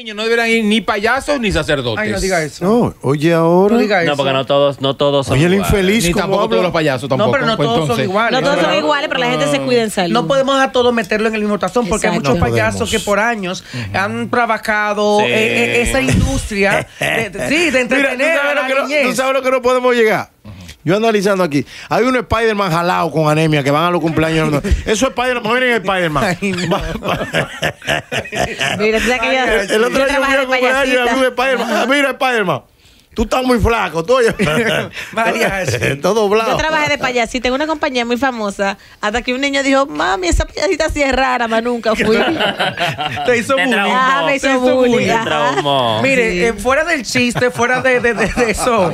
niños no deberían ir ni payasos ni sacerdotes. Ay, no diga eso. No, oye ahora. No diga eso. No, porque no todos son Oye, el iguales. infeliz Ni como tampoco habla. todos los payasos tampoco. No, pero no Pues todos son entonces, iguales. No todos son ¿verdad? iguales, pero la gente se cuida en salud. No podemos a todos meterlo en el mismo tazón porque hay Exacto. muchos No payasos podemos. que por años han trabajado Sí. esa industria de Mira, entretener a la ¿tú niñez. sabes lo que no podemos llegar? Yo analizando aquí, hay un Spider-Man jalado con anemia que van a los cumpleaños. Eso es Spider-Man, miren el Spider-Man. Ay, no. Mira, tú sabes que yo, El otro yo día yo trabajé fui de a cumpleaños y había un Spider-Man. Ah, mira Spider-Man, tú estás muy flaco, tú oye. Mariachi. Todo Yo blado. trabajé de payasita en una compañía muy famosa hasta que un niño dijo, mami, esa payasita sí es rara, más nunca fui. Te hizo Te bullying. traumó. Ah, me Te hizo bullying. Te Ajá. traumó. Mire, Sí. fuera del chiste, fuera de eso.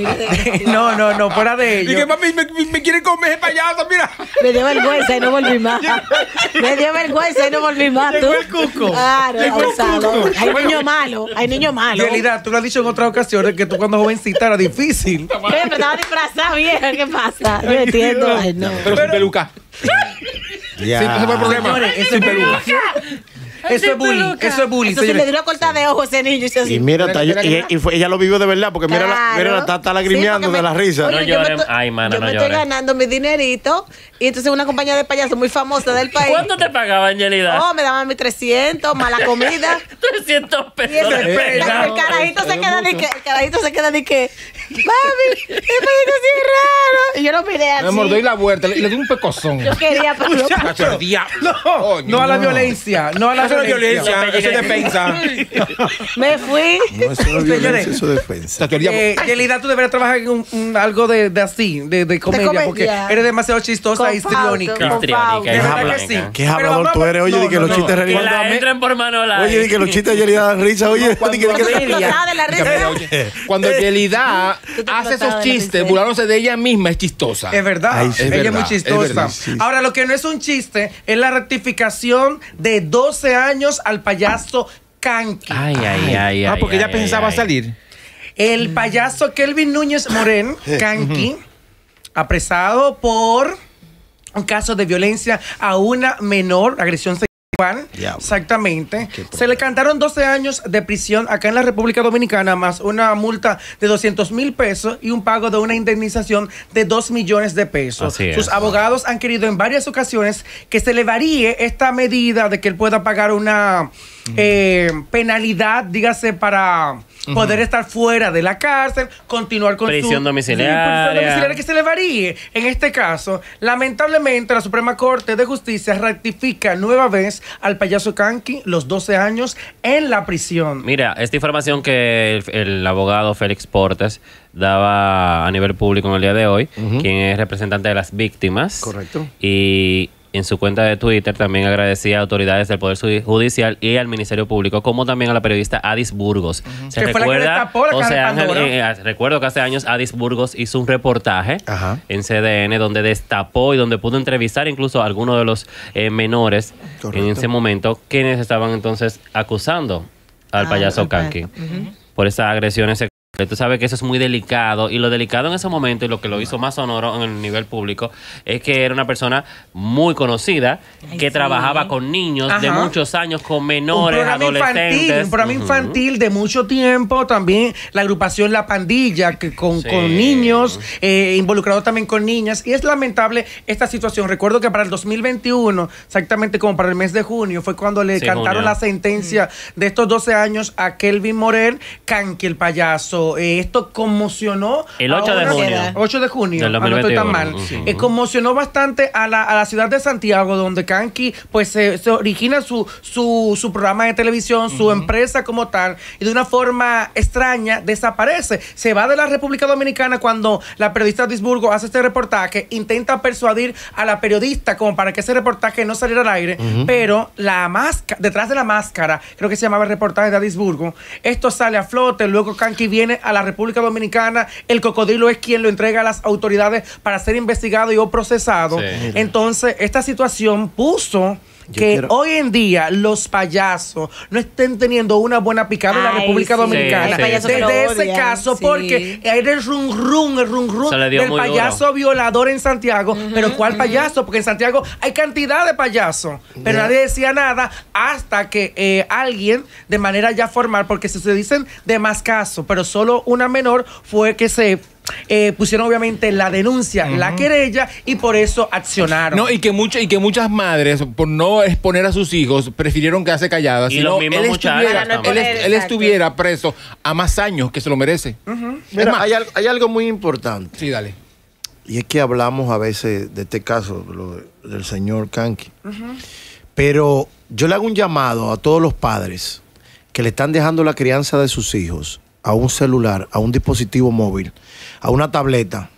No, fuera de Y que ello. mami me quiere comer el payaso, mira. Me dio vergüenza y no volví más. Me dio vergüenza y no volví más. Llegó ¿tú? el cuco. Claro, Llegó el abusado. cuco. Hay niños malos, hay niños En malos. realidad, tú lo has dicho en otras ocasiones que tú cuando jovencita era difícil. Pero estaba disfrazada, vieja, ¿qué pasa? No entiendo. Ay, no. Pero sin peluca. Ya. Sí, ese fue el problema. Señores, ese Sin es peluca. Eso es bullying. Eso es bullying, Eso sí le señores. dio una corta de ojo a ese niño y se así. Y mira, ella lo vivió de verdad, porque mira, Claro. mira, está lagrimeando Sí, porque de la risa. Oye, No yo me lloren. estoy- Ay, mana, yo no me estoy llores. ganando mi dinerito y entonces una compañía de payasos muy famosa del país. ¿Cuánto te pagaba, Angelida? Oh, me daban mis 300, mala comida. 300 Y pesos. eso, de el pena. carajito se queda de que, el carajito se queda de que, mami, el payaso sí es raro. Y yo lo miré así. Me mordó y la vuelta, le di un pecozón. Yo quería, pero no. Cacho, el diablo. No a la violencia. No a la Eso no es violencia. violencia, eso es defensa. Me fui. No, eso no es Señores, violencia, eso es defensa. Cacho, el diablo. Yelida, tú deberías trabajar en algo de así, de comedia, comedia. porque eres demasiado chistosa Con y histriónica. pauta, con Histriónica, De es verdad que blanca. sí. Qué Pero hablador vamos tú a- eres, oye, de que los chistes Que regalan. la entren por Manolay. Oye, de que los chistes de Yelida dan risa, oye. Cuando- de que- Yo estoy Comedia. explotada de la risa. Oye, cuando Yelida Tú te hace explotabas esos de la chistes, risa. burlándose de ella misma, es chistosa. Es verdad. Ay, sí. Ella Es es muy verdad, chistosa. es verdad, sí. Ahora, lo que no es un chiste es la rectificación de 12 años al payaso Kanki. Ay. Porque ella pensaba salir. El payaso Kelvin Núñez Morén, Kanki, apresado por un caso de violencia a una menor, agresión sexual. Diablo. Exactamente. Se le cantaron 12 años de prisión acá en la República Dominicana, más una multa de 200,000 pesos y un pago de una indemnización de 2 millones de pesos. Así es. Sus abogados han querido en varias ocasiones que se le varíe esta medida de que él pueda pagar una penalidad, dígase, para poder estar fuera de la cárcel, continuar con Prisión su domiciliaria. prisión domiciliaria, que se le varíe. En este caso, lamentablemente, la Suprema Corte de Justicia ratifica nueva vez al payaso Kanki los 12 años en la prisión. Mira, esta información que el abogado Félix Portes daba a nivel público en el día de hoy, quien es representante de las víctimas. Correcto. Y en su cuenta de Twitter también agradecía a autoridades del Poder Judicial y al Ministerio Público, como también a la periodista Adis Burgos. Se Que fue la que recuerda, destapó la caja de Ángel, Pandora. recuerdo que hace años Adis Burgos hizo un reportaje Ajá. en CDN donde destapó y donde pudo entrevistar incluso a algunos de los menores Correcto. en ese momento, quienes estaban entonces acusando al payaso al Kanki por esas agresiones sexuales. Tú sabes que eso es muy delicado, y lo delicado en ese momento y lo que lo hizo más sonoro en el nivel público es que era una persona muy conocida que sí. trabajaba con niños de Ajá. muchos años, con menores, adolescentes. Un programa infantil de mucho tiempo. También la agrupación La Pandilla, que con Sí. niños, involucrados también con niñas. Y es lamentable esta situación. Recuerdo que para el 2021, exactamente como para el mes de junio, fue cuando le Sí, cantaron junio. la sentencia de estos 12 años a Kelvin Morel, Kanki, el payaso. Esto conmocionó. El 8 de ahora- junio. 8 de junio. Del No estoy tan 2021. mal. Ujú. Conmocionó bastante a la ciudad de Santiago, donde Kanki pues se origina su programa de televisión, su empresa como tal, y de una forma extraña desaparece. Se va de la República Dominicana cuando la periodista de Disburgo hace este reportaje, intenta persuadir a la periodista como para que ese reportaje no saliera al aire, pero detrás de la máscara, creo que se llamaba el reportaje de Adisburgo, esto sale a flote, luego Kanki viene viene a la República Dominicana, el cocodrilo es quien lo entrega a las autoridades para ser investigado y o procesado. Sí. Entonces, esta situación puso que hoy en día los payasos no estén teniendo una buena picada en la Ay, República sí. Dominicana. Sí, Hay payasos que Desde lo ese odian, caso, sí. porque era el run Se le dio del muy payaso violador en Santiago. Pero ¿cuál payaso? Porque en Santiago hay cantidad de payasos, pero nadie decía nada hasta que alguien, de manera ya formal, porque si se dicen de más casos, pero solo una menor, fue que se pusieron obviamente la denuncia, la querella, y por eso accionaron. No, y que muchas madres, por no exponer a sus hijos, prefirieron quedarse calladas. Y Si los no, mismos él muchachos estuviera, también. él estuviera preso a más años, que se lo merece. Mira, Es más- hay algo muy importante. Sí, dale. Y es que hablamos a veces de este caso, del señor Kanki. Pero yo le hago un llamado a todos los padres que le están dejando la crianza de sus hijos a un celular, a un dispositivo móvil, a una tableta,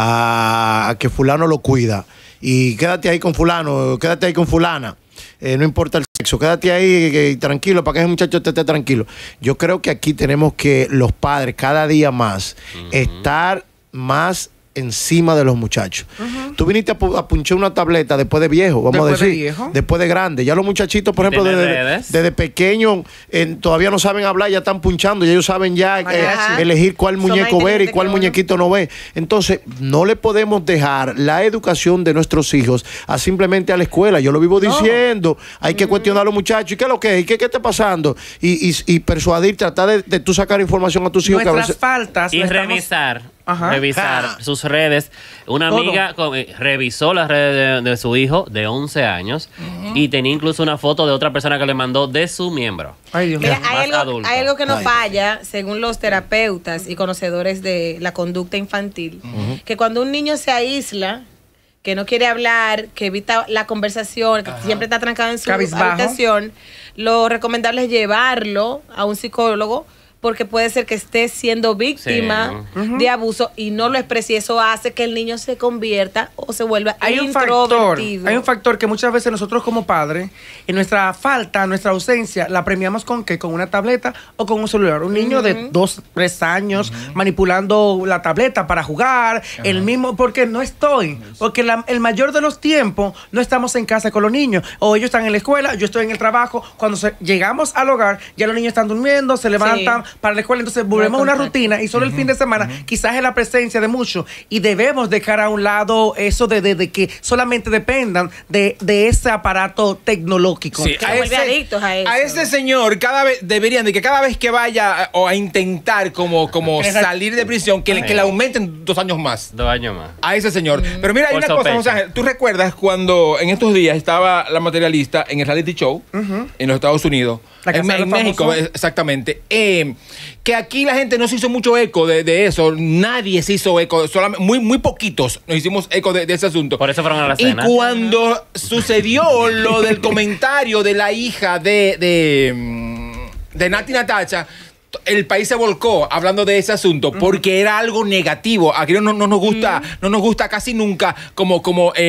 a que fulano lo cuida. Y quédate ahí con fulano, quédate ahí con fulana. No importa el sexo, quédate ahí tranquilo para que ese muchacho esté tranquilo. Yo creo que aquí tenemos que los padres cada día más estar más encima de los muchachos. Tú viniste a punchar una tableta después de viejo, vamos Después a de decir. viejo. Después de grande. Ya los muchachitos, por ejemplo, ¿Tiene desde, redes? desde pequeños todavía no saben hablar, ya están punchando, ya ellos saben ya Mariachi. elegir cuál Son más muñeco ver y inteligentes cuál que uno. muñequito no ve. Entonces, no le podemos dejar la educación de nuestros hijos a simplemente a la escuela. Yo lo vivo diciendo, hay que cuestionar a los muchachos. ¿Y qué es lo que es? ¿Y qué está pasando? Y persuadir, tratar de tú sacar información a tus hijos. Que a Nuestras veces, faltas. Y no estamos- revisar, Ajá. revisar sus redes. Una Todo. amiga revisó las redes de su hijo de 11 años y tenía incluso una foto de otra persona que le mandó de su miembro. Ay, Dios mío. Mira, Más adulto. hay algo que no Ay. falla, según los terapeutas y conocedores de la conducta infantil, que cuando un niño se aísla, que no quiere hablar, que evita la conversación, que siempre está trancado en su Cabizbajo. habitación, lo recomendable es llevarlo a un psicólogo, porque puede ser que esté siendo víctima de abuso y no lo exprese, y eso hace que el niño se convierta o se vuelva Hay un factor que muchas veces nosotros como padres, en nuestra falta, nuestra ausencia, la premiamos ¿con qué? Con una tableta o con un celular. Un niño de 2, 3 años manipulando la tableta para jugar, el mismo, porque no estoy, porque el mayor de los tiempos no estamos en casa con los niños, o ellos están en la escuela, yo estoy en el trabajo. Cuando llegamos al hogar, ya los niños están durmiendo, se levantan para la escuela, entonces volvemos a una rutina, y solo el fin de semana quizás es la presencia de muchos, y debemos dejar a un lado eso de que solamente dependan de ese aparato tecnológico. Sí, Que se vuelve adictos a eso. a ese señor deberían de que cada vez que vaya o a intentar como salir de prisión, que le aumenten 2 años más. 2 años más. A ese señor. Pero mira, hay Por una cosa, sospecha. José Ángel. ¿Tú recuerdas cuando en estos días estaba la materialista en el reality show en los Estados Unidos? La Casa de En los México, Famosos. exactamente. Que aquí la gente no se hizo mucho eco de eso. Nadie se hizo eco. Solamente, muy poquitos nos hicimos eco de ese asunto. Por eso fueron a la Y cena. cuando sucedió lo del comentario de la hija de Nati Natacha, el país se volcó hablando de ese asunto porque era algo negativo. Aquí no nos gusta casi nunca como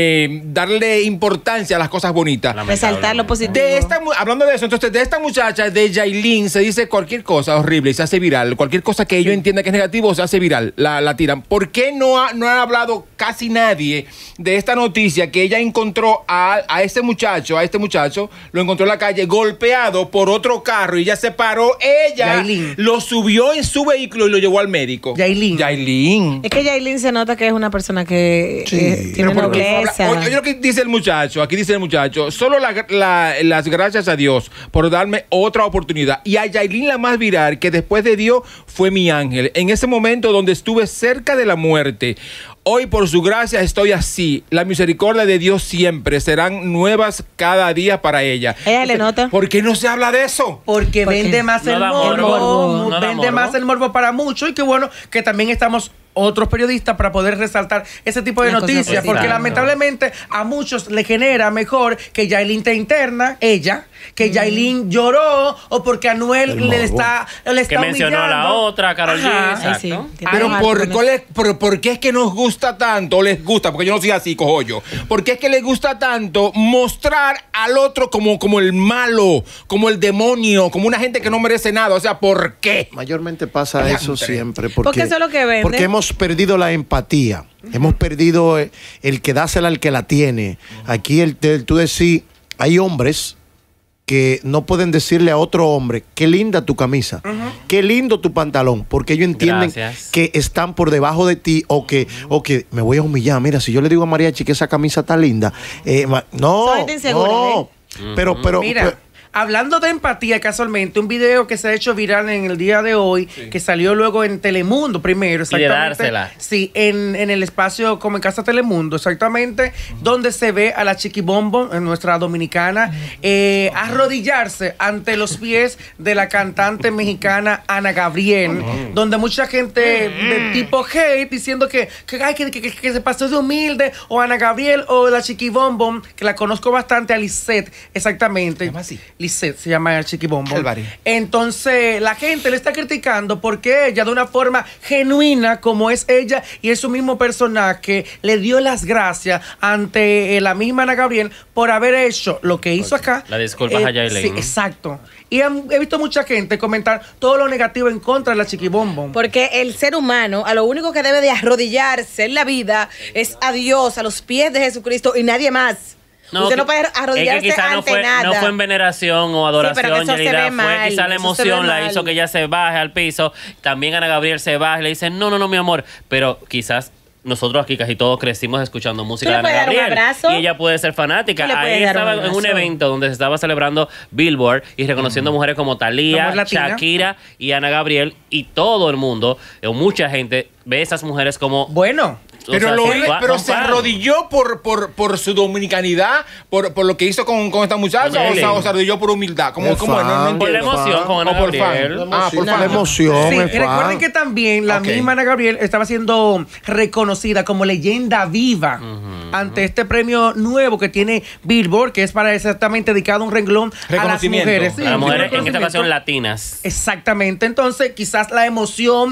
darle importancia a las cosas bonitas. Resaltar lo positivo. Hablando de eso, entonces, de esta muchacha, de Yailin, se dice cualquier cosa horrible y se hace viral. Cualquier cosa que ellos entiendan que es negativo se hace viral, la tiran. ¿Por qué no ha hablado casi nadie de esta noticia que ella encontró a este muchacho, lo encontró en la calle golpeado por otro carro y ya se paró ella, Yailin. lo subió en su vehículo y lo llevó al médico? Yailin. Es que Yailin se nota que es una persona que tiene pero por lo nobleza. Oye lo que dice el muchacho. Aquí dice el muchacho: solo las gracias a Dios por darme otra oportunidad. Y a Yailin, la más viral, que después de Dios fue mi ángel. En ese momento donde estuve cerca de la muerte. Hoy por su gracia estoy así. La misericordia de Dios siempre serán nuevas cada día para ella. Ella le nota. ¿Por qué no se habla de eso? Porque ¿Por qué? vende más No el da morbo, morbo, no da vende morbo. más el morbo para muchos, y qué bueno que también estamos otros periodistas para poder resaltar ese tipo de Una cosa noticias, porque positiva. lamentablemente a muchos le genera mejor que Yailin te interna, ella, que Yailin lloró, o porque Anuel El le morbo. está Que mencionó a la humillando. otra, Karol G. Ajá. Ay, sí. Exacto. Tiene Pero razón ¿por, con cuál eso. es- por qué es que nos gusta tanto, o les gusta, porque yo no soy así, cojollo? ¿Por qué es que les gusta tanto mostrar al otro como el malo, como el demonio, como una gente que no merece nada? O sea, ¿por qué? Mayormente pasa Ya, eso hombre. siempre. Porque eso es lo que vende. Porque hemos perdido la empatía. Hemos perdido el que dásela al que la tiene. Aquí tú decís, hay hombres que no pueden decirle a otro hombre, qué linda tu camisa, qué lindo tu pantalón, porque ellos entienden Gracias. que están por debajo de ti o que me voy a humillar. Mira, si yo le digo a Mariachi que esa camisa está linda, no, Solamente insegura, no. Pero, Mira, hablando de empatía, casualmente, un video que se ha hecho viral en el día de hoy, que salió luego en Telemundo primero, Y de exactamente. dársela. Sí, en el espacio como en Casa Telemundo, exactamente, donde se ve a la Chiquibombo, nuestra dominicana, arrodillarse ante los pies de la cantante mexicana Ana Gabriel, donde mucha gente de tipo hate diciendo ay, que se pasó de humilde, o Ana Gabriel o la Chiquibombo, que la conozco bastante, a Lisette, exactamente. ¿Se llama así? Lisette se llama el Chiquibombo. Calvario. Entonces, la gente le está criticando porque ella, de una forma genuina, como es ella y es su mismo personaje, le dio las gracias ante la misma Ana Gabriel por haber hecho lo que hizo acá. La disculpas a Yailin. Sí, exacto. Y he visto mucha gente comentar todo lo negativo en contra de la Chiquibombo. Porque el ser humano, a lo único que debe de arrodillarse en la vida es a Dios, a los pies de Jesucristo y nadie más. Usted no puede arrodillarse es que quizá ante nada. no fue en veneración o Sí, pero que adoración, eso se Yelida, ve fue mal, quizá la eso se ve emoción la mal. hizo que ella se baje al piso. También Ana Gabriel se baja y le dice, no, mi amor. Pero quizás nosotros aquí casi todos crecimos escuchando música ¿Tú de le Ana puedes dar un Gabriel. abrazo? Y ella puede ser fanática. ¿Tú le puedes Ahí dar un estaba en un abrazo? evento donde se estaba celebrando Billboard y reconociendo mujeres como La Thalía, mujer latina. Shakira y Ana Gabriel. Y todo el mundo, o mucha gente, ve a esas mujeres como... Bueno, o Pero, sea, pero son se fan. arrodilló por su dominicanidad, por lo que hizo con esta muchacha, Oye, o se arrodilló por humildad. ¿Cómo, Es cómo? No Por la entiendo. emoción con O Ana por fan. Gabriel. Ah, por la fan. emoción. sí, es fan. recuerden que también la Ok. misma Ana Gabriel estaba siendo reconocida como leyenda viva ante este premio nuevo que tiene Billboard, que es para exactamente dedicado a un renglón a las Reconocimiento. mujeres. Sí, A las un mujeres, en esta reconocimiento. ocasión, latinas. Exactamente, entonces quizás la emoción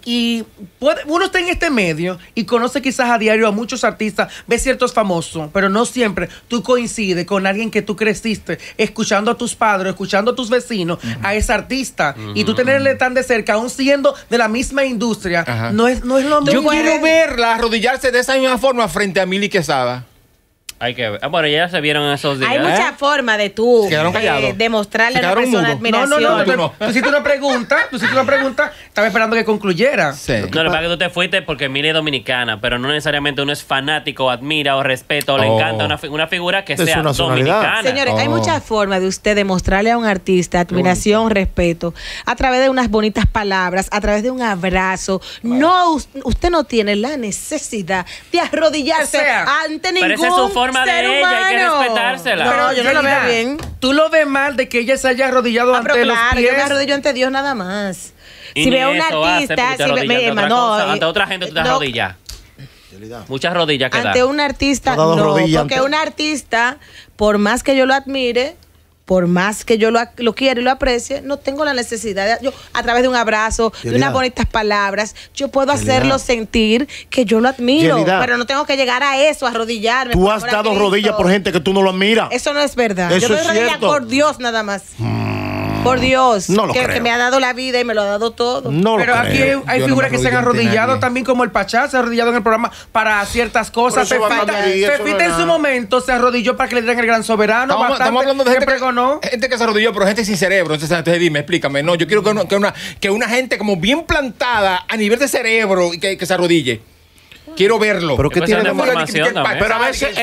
uno está en este medio y conoce quizás a diario a muchos artistas, ve ciertos famosos, pero no siempre tú coincides con alguien que tú creciste escuchando a tus padres, escuchando a tus vecinos, a ese artista, y tú tenerle tan de cerca, aún siendo de la misma industria, Ajá. no es lo Yo mismo. quiero verla arrodillarse de esa misma forma frente a Mili Quesada. Hay que ver. Bueno, ya se vieron esos días. Hay mucha forma de tú Se quedaron callados. demostrarle Se a una quedaron persona mudos. No, admiración. Tú no. tú hiciste una pregunta, estaba esperando que concluyera. Sí. No, lo que pasa es que tú te fuiste porque Mili es dominicana, pero no necesariamente uno es fanático, admira o respeta o le Oh. encanta una figura que De su sea nacionalidad. dominicana. Señores, hay Oh. muchas formas de usted demostrarle a un artista admiración, respeto, a través de unas bonitas palabras, a través de un abrazo. No, usted no tiene la necesidad de arrodillarse O sea, ante ningún pero esa es su forma de ser ella, hay que humano. respetársela. No, yo no lo veo Yelida, bien. Tú lo ves mal de que ella se haya arrodillado Ah, pero ante claro, los yo pies. me arrodillo ante Dios nada más. Y Si ni veo a un eso hace, artista, porque te si ve- arrodillas ante no, otra cosa. Ante otra gente tú te no, arrodillas. Muchas rodillas que ante da. un artista, No ha dado no, rodilla porque ante- un artista, por más que yo lo admire, por más que yo lo quiera y lo aprecie, no tengo la necesidad yo a través de un abrazo, de Yelida. unas bonitas palabras, yo puedo Yelida. hacerlo sentir que yo lo admiro, Yelida. pero no tengo que llegar a eso, a arrodillarme. Tú por has amor a dado Cristo. rodillas por gente que tú no lo admiras. Eso no es verdad. Eso Yo doy es rodillas cierto. por Dios nada más. Por Dios, No lo que creo. me ha dado la vida y me lo ha dado todo. No Pero lo aquí creo. hay Yo no figuras me que se han arrodillo ante arrodillado nadie. también, como el Pachá se ha arrodillado en el programa para ciertas cosas. Pero eso va a Pepita cambiar, eso no Pepita es en su nada. momento se arrodilló para que le dieran el gran soberano. Estamos bastante, hablando de gente pregonó. gente que se arrodilló, pero gente sin cerebro. Entonces dime, explícame. No, yo quiero que una gente como bien plantada a nivel de cerebro y que se arrodille. Quiero verlo. Pero ¿qué Pues tiene es de de malo? información también. Pero a veces,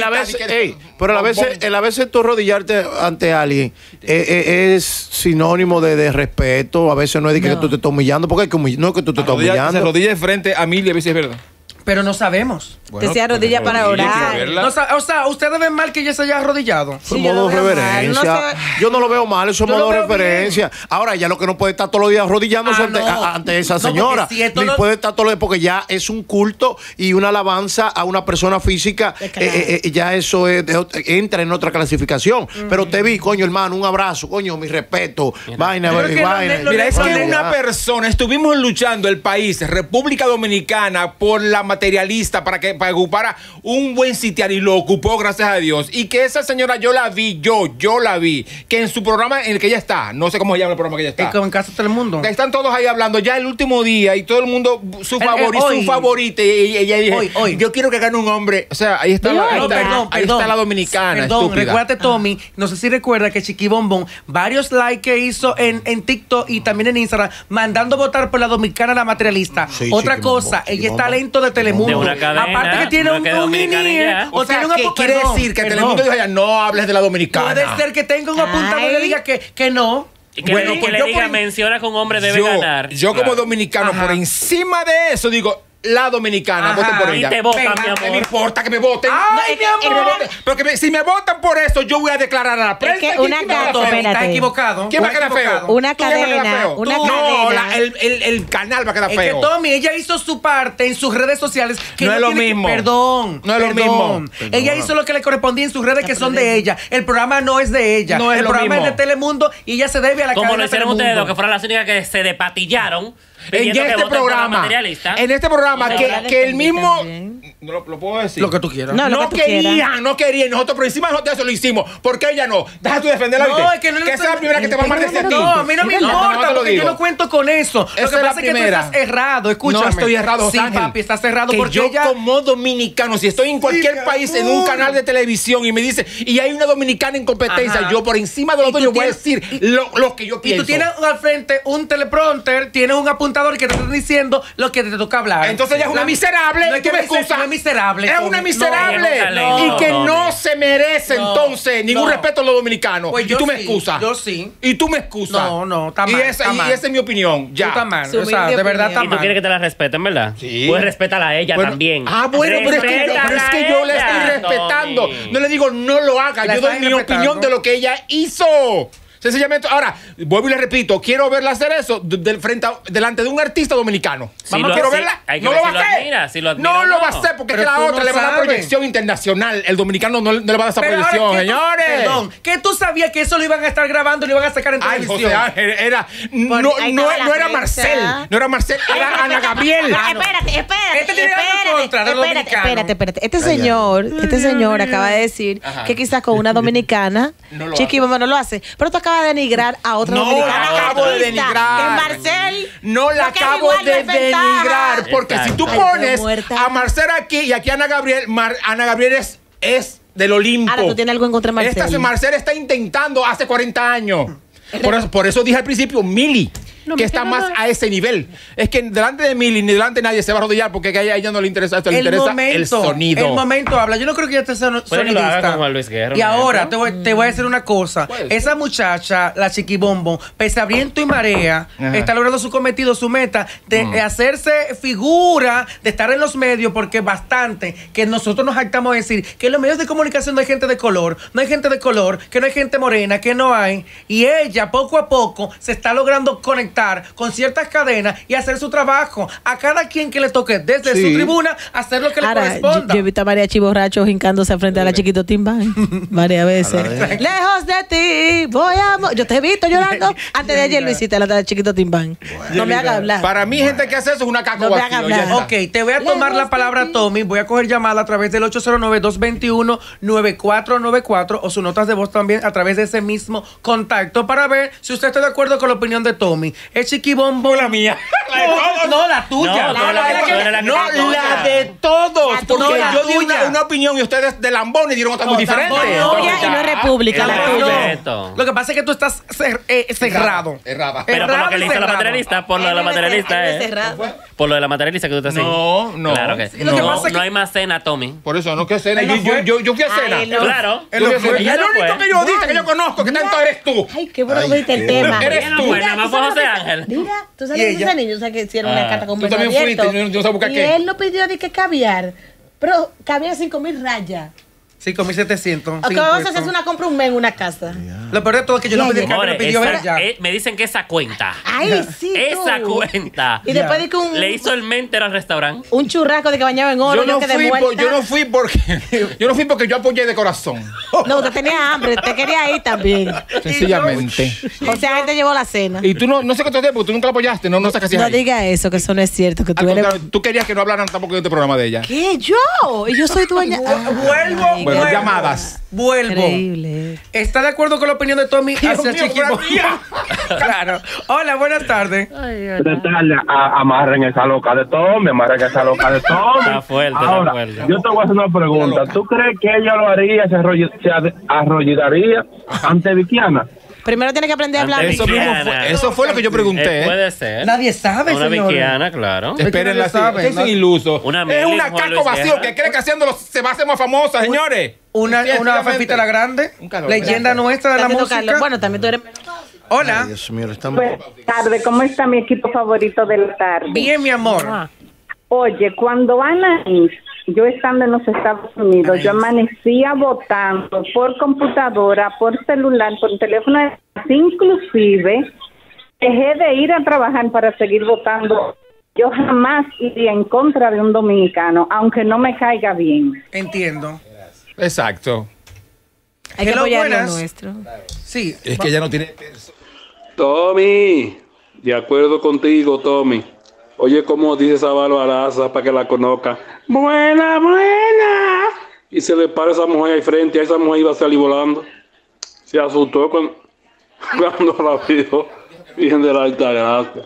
a veces tú arrodillarte ante alguien es sinónimo de respeto. A veces no es de que No. tú te estás humillando, porque hay que no es que tú te estás Se humillando. arrodilla de frente a Mili, a ver si es verdad. Pero no sabemos. Que se arrodilla para orar. No o sea, ¿ustedes ven mal que ella se haya arrodillado? Por modo de reverencia. Yo no lo veo mal, eso es modo de reverencia. Ahora, ella lo que no puede estar todos los días arrodillándose ante esa señora. Ni puede estar todos los días porque ya es un culto y una alabanza a una persona física. Ya eso entra en otra clasificación. Pero te vi, coño, hermano, un abrazo, coño, mi respeto. Vaina. Mira, es que una persona, estuvimos luchando el país, República Dominicana, por la materialista para ocupara un buen sitial y lo ocupó, gracias a Dios. Y que esa señora yo la vi, que en su programa en el que ella está, no sé cómo se llama el programa que ella está. En Casa de Telemundo. Están todos ahí hablando ya el último día y todo el mundo su favorita. Y ella dice, yo quiero que gane un hombre. O sea, ahí está, ahí está la dominicana. Perdón, recuérdate, Tommy, no sé si recuerda que Chiqui Bombón, varios likes que hizo en TikTok y también en Instagram, mandando votar por la dominicana, la materialista. Sí, otra cosa, ella es talento de Telemundo. De una cadena, aparte que tiene un minier, o sea, que quiere decir que Telemundo dijo ya, no hables de la dominicana. Puede ser que tenga un apuntador y le diga que no. Y que le diga, menciona que un hombre debe ganar. Yo como dominicano, por encima de eso, digo, la dominicana, voten por ella. Y te votan, mi amor. Me importa que me voten. Ay, mi amor. Porque si me votan por eso, yo voy a declarar a la prensa. Es que una Está equivocado. ¿Quién va a quedar feo? Una ¿Quién va a quedar cadena, feo? una No, cadena. el canal va a quedar Es feo. que Tommy, ella hizo su parte en sus redes sociales. Que No es lo tiene mismo. Perdón. No es lo mismo. Ella hizo lo que le correspondía en sus redes que son de ella. El programa no es de ella. No es el lo programa mismo. es de Telemundo y ella se debe a la Como cadena lo hicieron Telemundo. ustedes, que fueron las únicas que se despatillaron. En este programa, que el mismo, no lo puedo decir. Lo que tú quieras. No, lo No que tú quieras. no querían. Nosotros por encima de eso lo hicimos. ¿Por qué ella no? Deja tú defenderla. No, ¿viste? es que no le esa es la primera que te va a maldecir a ti. No, a mí no me importa, porque yo digo. no cuento con eso. Lo Esa que es la pasa es que tú primera. estás errado, escúchame. No estoy errado, Sí, Ángel. papi, estás errado Que porque yo ella... como dominicano, si estoy en cualquier país, en un canal de televisión y me dice, y hay una dominicana en competencia, Ajá. yo por encima de los Y tú dos, yo voy a tienes- decir lo que yo Y pienso. tú tienes al frente un teleprompter, tienes un apuntador que te está diciendo lo que te toca hablar. Entonces ella es una miserable. No es ¿tú que me no es excusas? miserable. Es Tommy. una No, miserable. No, y que Tommy. no se merece No, entonces ningún no. respeto a los dominicanos. Pues y yo tú me sí, excusas. yo sí. Y tú me excusas. No, está y mal, esa, está y mal. esa es mi opinión. Ya. Tú estás mal. Su O sea, humilde de verdad está opinión. Y tú mal. quieres que te la respeten, ¿verdad? Sí. Pues respétala a ella Bueno, también. Bueno, pero es que yo le estoy respetando. Tommy. No le digo no lo haga. La Yo doy estás mi respetando. opinión de lo que ella hizo. Sencillamente, ahora, vuelvo y le repito, quiero verla hacer eso delante de un artista dominicano. Sí, Quiero sí, verla. hay que No ver lo va si a lo hacer. admira, si lo admira No o lo no. va a hacer porque es Pero que la tú otra no le va a dar sabes. proyección internacional. El dominicano no le va a dar esa Pero ahora, proyección, ¿qué tú- señores. Perdón, que tú sabías que eso lo iban a estar grabando y lo iban a sacar en Ay, televisión. José Ángel, era. No, ahí no, estaba la no era prensa. Marcel. No era Marcel, era Ana Gabriel. Espérate. Este tiene algo en contra de los dominicanos. Espérate. Este señor acaba de decir Ajá. que quizás con una dominicana, No lo Chiqui Bombón no lo hace. Pero tú acabas de denigrar a otra No dominicana. la acabo de artista, denigrar. Que es Marcel. No la Porque es acabo igual, de no es ventaja. denigrar. Porque si tú Exacto. Ay, pones pero muerta. a Marcel aquí y aquí a Ana Gabriel, Ana Gabriel es del Olimpo. Ahora tú tienes algo en contra de Marcel. Marcel está intentando hace 40 años. Por eso dije al principio, Mili, No, que me está quedo más mal. a ese nivel. Es que delante de Mili ni delante de nadie se va a arrodillar porque a ella no le interesa esto, le interesa el sonido. El momento habla. Yo no creo que ella esté Puede que lo haga sonidista. con Juan Luis Guerra, Y un ahora ejemplo. te voy a decir una cosa. Puede ser. Esa muchacha, la Chiqui Bombón, pese a viento y marea, Ajá. está logrando su cometido, su meta de hacerse figura, de estar en los medios, porque bastante que nosotros nos jactamos de decir que en los medios de comunicación no hay gente de color, no hay gente de color, que no hay gente morena, que no hay. Y ella, poco a poco, se está logrando conectar con ciertas cadenas y hacer su trabajo. A cada quien que le toque desde Sí. su tribuna hacer lo que le Ahora, corresponda. yo he visto a María Chiborracho hincándose frente a la Chiquito Timbán varias veces. Lejos de ti, voy a... Yo te he visto llorando antes de ayer, Luisita, la de Chiquito Timbán. No me haga hablar. Para mí, gente que hace eso es una caca No me vacío, haga ya hablar. está. Ok, te voy a tomar la palabra, Tommy. Voy a coger llamada a través del 809-221-9494 o sus notas de voz también a través de ese mismo contacto para ver si usted está de acuerdo con la opinión de Tommy. ¿Es Chiqui Bombo? La mía. No, la tuya. No, la que- que- la que- No, la de todos. La Porque tuya. yo di tuya. una opinión y ustedes de lambones dieron otra muy diferente. tampoco. Entonces, Tuya y no es república, la Ya, tuya. respeto. Lo que pasa es que tú estás cerrado. Errada. Pero por lo que le hizo la cerrado. materialista, por lo de la materialista, Por lo de la materialista que tú estás haciendo. No. Claro que Sí, lo que no, pasa es no que- hay más cena, Tommy. Por eso, no que cena. Él no fue. Yo fui a cena. Ay, no. Claro. Yo fui a cena. Y Ella el no único fue. periodista que yo conozco que tanto eres tú. Ay, qué bueno que viste el tema. Eres Ella no tú. fue, nada más fue José Ángel. Mira, tú ¿Y sabes que ella? ese niño, o sea, que hicieron una carta con Tú también abierto, fuiste, yo no sé buscar y qué. él no pidió de que caviar, pero cabía 5,000 rayas. 5.700. ¿O qué vamos a hacer? Es una compra un mes en una casa. Lo peor de todo es que yo no pedí el carro, More, lo pidió esa- ella. me dicen que esa cuenta. Ay, sí, Esa tú. cuenta. Y después de que Le hizo el mente al restaurante. un churrasco de que bañaba en oro, Yo no, quedé fui muerta. yo no fui porque yo apoyé de corazón. No, usted tenía hambre, te quería ir también. Sencillamente. O sea, él te llevó la cena. Y tú no sé qué te porque tú nunca la apoyaste, no sé qué hacías No ahí. diga eso, que eso no es cierto, que Al tú eres... contrario, tú querías que no hablaran tampoco de este programa de ella. ¿Qué? ¿Yo? Y yo soy dueña... Vuelvo, Ay, Bueno, vuelvo. llamadas. Vuelvo. Increíble. ¿Está de acuerdo con la opinión de Tommy hacia mío, Chiquibombo? Franquía. Claro. Hola, buenas tardes. Buenas tardes, amarren esa loca de Tommy, amarren esa loca de Tommy. Está fuerte, está Ahora, fuerte. yo te voy a hacer una pregunta. ¿Tú crees que ella lo haría, se arrollaría ante Vikiana? Primero tiene que aprender a hablar. Eso fue lo que yo pregunté. Puede ser. Nadie sabe, Una señores. viquiana, claro. Esperen la Nadie sabe, es un ¿no? iluso. Una es Meli, una Juan caco Luis vacío Guerra. que cree que haciéndolo se va a hacer más famosa, señores. Una Definitivamente. Fefita la Grande, Un calor. leyenda nuestra de la Haciendo música. Carlos. Bueno, también tú eres... Hola. Ay, Dios mío, estamos... Buenas tardes, ¿cómo está mi equipo favorito de la tarde? Bien, mi amor. Ah. Oye, cuando Anaís, yo estando en los Estados Unidos, yo amanecía votando por computadora, por celular, por teléfono, inclusive dejé de ir a trabajar para seguir votando. Yo jamás iría en contra de un dominicano, aunque no me caiga bien. Entiendo. Exacto. Hay que Hello, apoyar lo buenas. nuestro. Sí. Es que ella no tiene... Tommy, de acuerdo contigo, Tommy. Oye, cómo dice esa barbaraza para que la conozca. Buena, buena. Y se le para esa mujer ahí frente, a esa mujer iba a salir volando. Se asustó cuando la vio. Virgen de la Alta Gracia.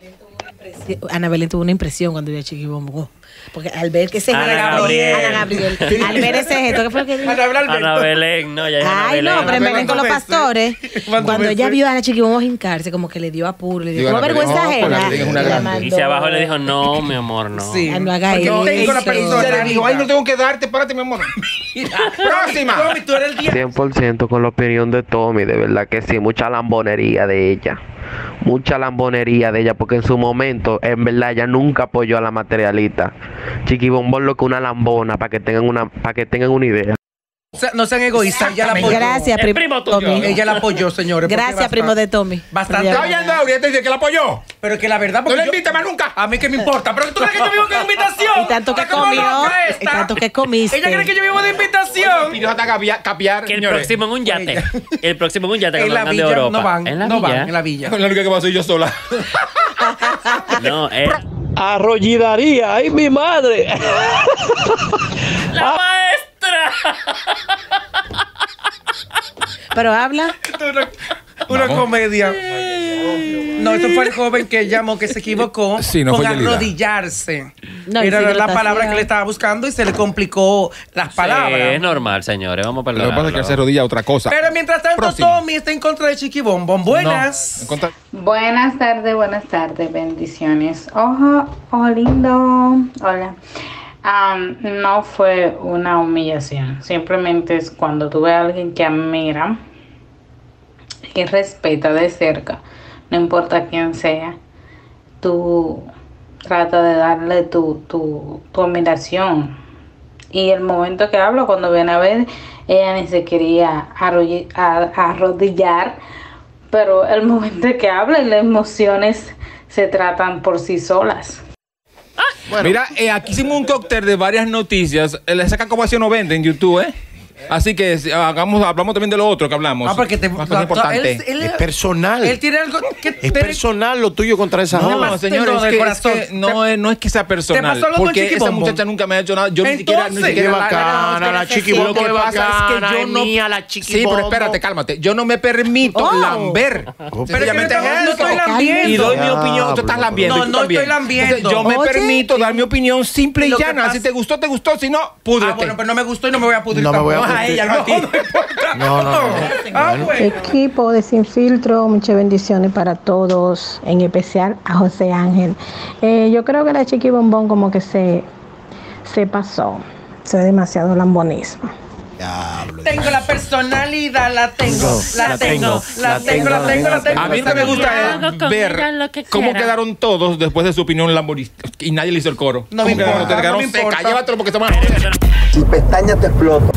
Ana Belén tuvo una impresión cuando vio a Chiquibombo. Porque al ver que ese Ana gesto- Gabriel. Ana Gabriel. Al ver ese gesto, ¿qué fue lo que dijo? Ana Belén, no, ya es Ana Ay, Belén. no, pero en Belén con los ¿Cuántas pastores, veces? ¿Cuántas cuando ella veces? vio a Ana Chiquibombo hincarse, como que le dio apuro, le dio Digo, como Ana Belén, vergüenza no, ajena. Ana Belén es una Y la grande. mandó. Y si abajo le dijo, no, mi amor, no. Sí. Ay, no haga Porque eso. tengo la Eso. persona. Se le dijo, ay, no tengo que darte, párate, mi amor. Próxima. Tommy, tú eres el día. 100% con la opinión de Tommy, de verdad que sí, mucha lambonería de ella. Mucha lambonería de ella, porque en su momento, en verdad, ella nunca apoyó a la materialista. Chiquibombón lo que una lambona, para que tengan una idea. No sean egoístas, ella la apoyó. Gracias, El primo tuyo. Tommy. Ella la apoyó, señores. porque Gracias, primo de Tommy. Bastante. Está oyendo Aurea, te dice que la apoyó. Pero que la verdad, No porque le yo- invita más nunca. A mí que me importa. Pero tú crees que yo vivo con invitación. Y tanto que Está como comió, loca y esta. tanto que comiste. Ella cree que yo vivo de invitación. Pidió hasta capiar, Que el señores. próximo en un yate. El próximo en un yate que En nos la mandan de villa Europa. no van. En la No villa. van en la villa. La única que va a ser yo sola. No, Arrollidaría, ay mi madre. ¡La maestra! Pero habla. Una comedia. No, eso fue el joven que llamó, que se equivocó Sí, no con fue Yelida. arrodillarse. No, Era la hidratación. palabra que le estaba buscando y se le complicó las Sí, palabras. es normal, señores. Vamos a Lo que pasa es que él se perdonarlo. rodilla a otra cosa. Pero mientras tanto, Próximo. Tommy está en contra de Chiquibombón. Buenas. No, en contra- Buenas tardes, bendiciones. Ojo, oh lindo, hola. No fue una humillación, simplemente es cuando tú ves a alguien que admira y respeta de cerca, no importa quién sea, tú trata de darle tu admiración. Y el momento que hablo, cuando viene a ver, ella ni se quería arrodillar, pero el momento que habla y las emociones se tratan por sí solas. Mira, aquí hicimos un cóctel de varias noticias. Esa cacobación no vende en YouTube, ¿eh? Así que hablamos también de lo otro que hablamos. Ah, porque te Más cosas importantes. Es personal. Él tiene algo que Es personal lo tuyo contra esa No, joven. llamaste señores, lo es del que, corazón. no es que sea personal. pasó algo con Porque esa Chiquibombo? muchacha nunca me ha hecho nada. Yo ni siquiera Entonces, Qué la- bacana, la Lo chiquibombo que es pasa es bacana, que yo es no... mía la Sí, chiquibombo. pero espérate, cálmate. Yo no me permito Oh. lamber. Pero es que Sencillamente no es estoy eso. lambiendo. Y doy mi Diablo, opinión. Tú estás lambiendo. No, y tú no también. estoy lambiendo. Entonces, yo me Oye. permito dar mi opinión simple y Lo que llana. pasa- Si te gustó, te gustó. Si no, púdrete. Ah, bueno, pero no me gustó y no me voy a pudrir No me voy a tampoco. pudrir. a ella, no, no importa. No. Ah, bueno. Equipo de Sin Filtro, muchas bendiciones para todos, en especial a José Ángel. Yo creo que la Chiqui Bombón como que se pasó, se ve demasiado lambonismo. Tengo la personalidad, la tengo. A mí lo que me gusta es ver cómo quedaron todos después de su opinión Lamborghini y nadie le hizo el coro. No me importa, Te quedaron no me secas. importa. Llévatelo porque estamos... Si pestaña te exploto.